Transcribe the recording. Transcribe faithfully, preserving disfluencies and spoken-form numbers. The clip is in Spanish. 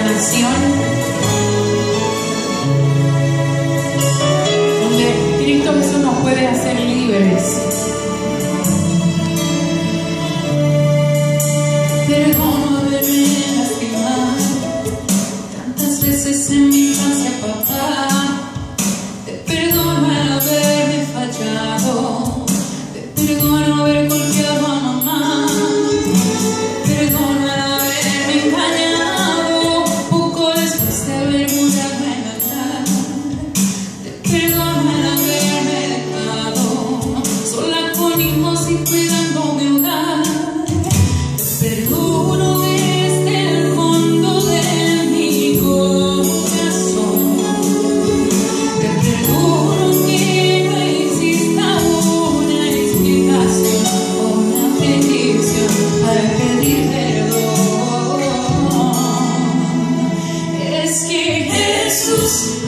sanación, donde Cristo Jesús nos puede hacer libres. Perdono haberme lastimado tantas veces en mi infancia, papá. Te perdono el haberme fallado. Te perdono haber golpeado a mamá. Te perdono el haberme engañado poco después de haber mudado en la cara. Te perdono el haberme dejado sola con hijos y cuidando mi hogar. Perdono desde el fondo de mi corazón. Te perdono que no exista una explicación o una petición para pedir perdón. Es que Jesús